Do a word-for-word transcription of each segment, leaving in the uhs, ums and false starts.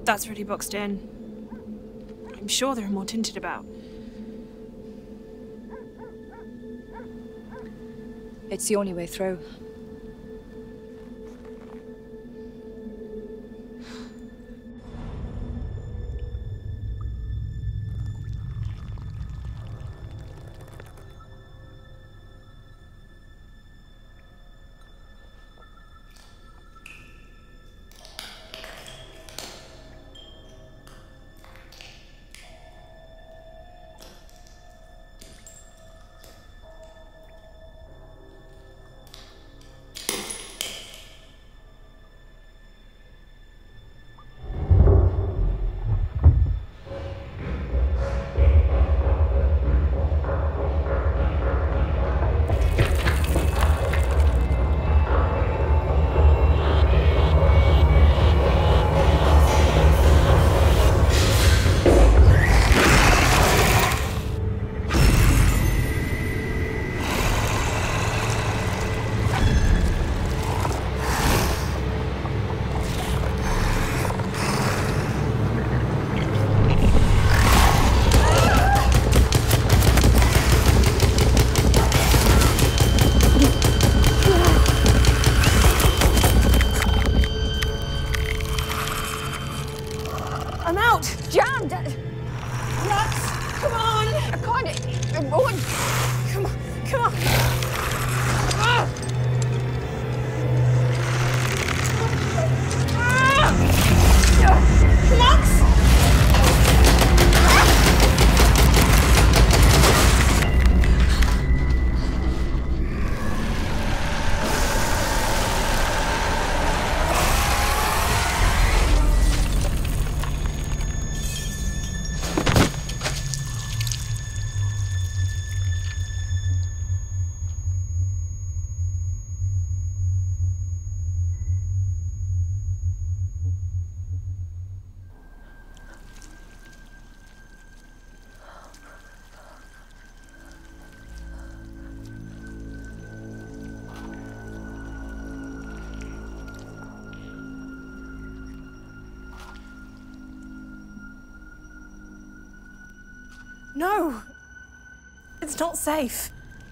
That's really boxed in. I'm sure there are more tinted about. It's the only way through. No! It's not safe.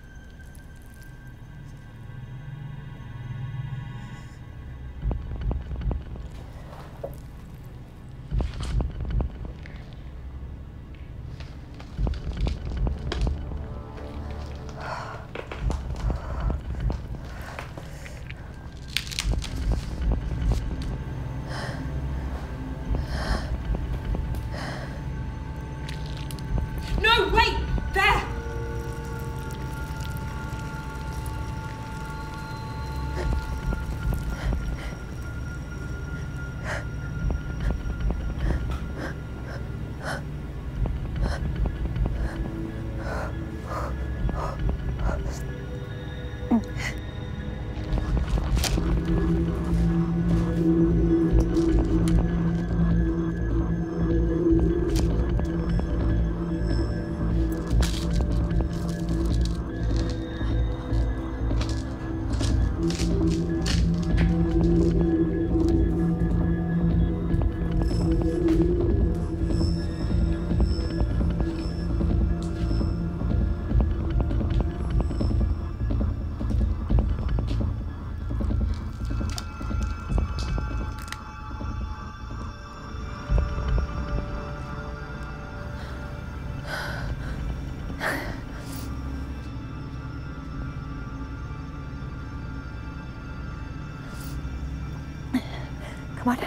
Come on.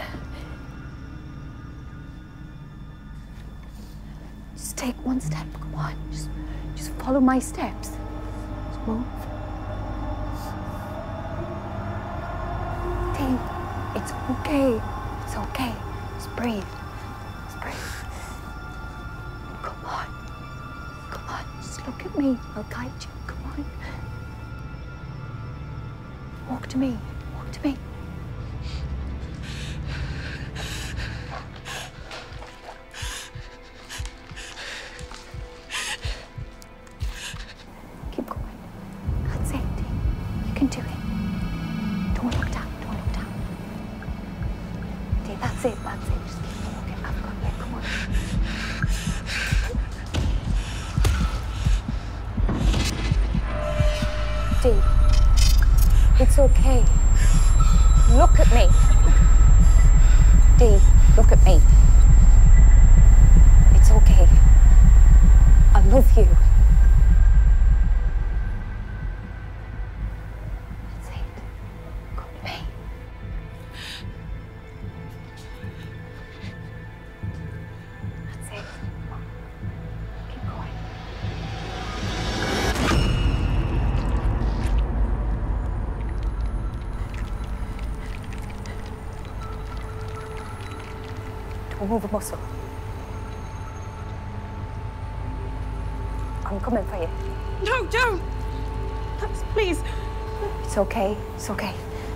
Just take one step. Come on. Just, just follow my steps. Just move. Think. It's okay. It's okay. Just breathe. Just breathe. Come on. Come on. Just look at me. I'll guide you. Come on. Walk to me. Walk to me. Keep going. That's it. You can do it. Don't look down. Don't look down. Okay, that's it. That's it. Just keep walking. It's okay. Look at me. Dee, look at me. It's okay. I love you. That's it. Come to me. That's it. Keep going. Don't move a muscle. I'm coming for you. No, don't! Please. It's okay. It's okay.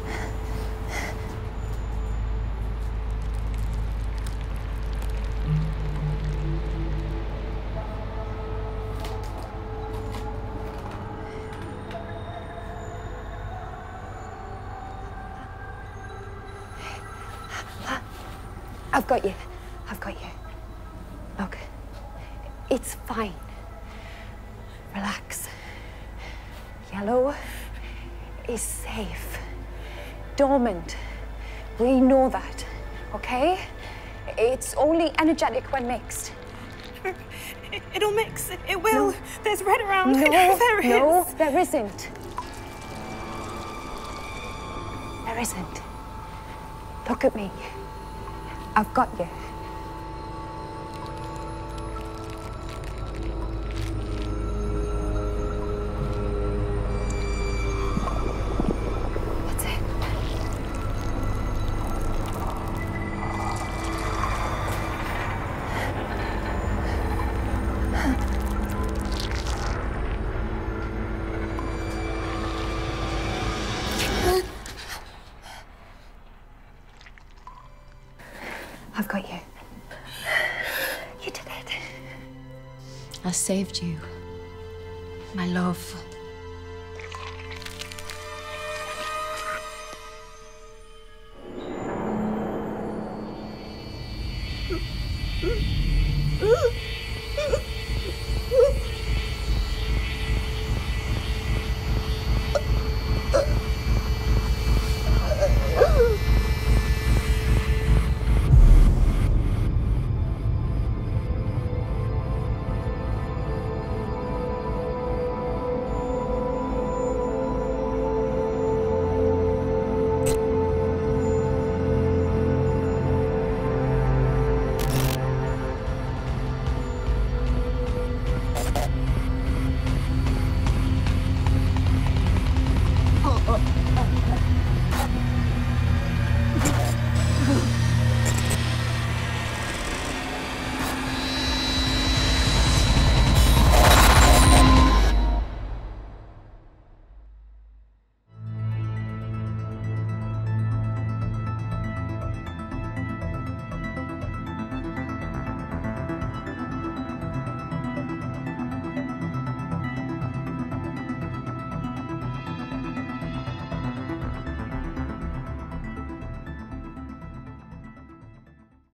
I've got you. I've got you. Look, it's fine. Relax. Yellow is safe. Dormant. We know that, okay? It's only energetic when mixed. It'll mix. It will. No. There's red around. No, there is. no, there isn't. There isn't. Look at me. I've got you. That's it. I've got you. You did it. I saved you. My love.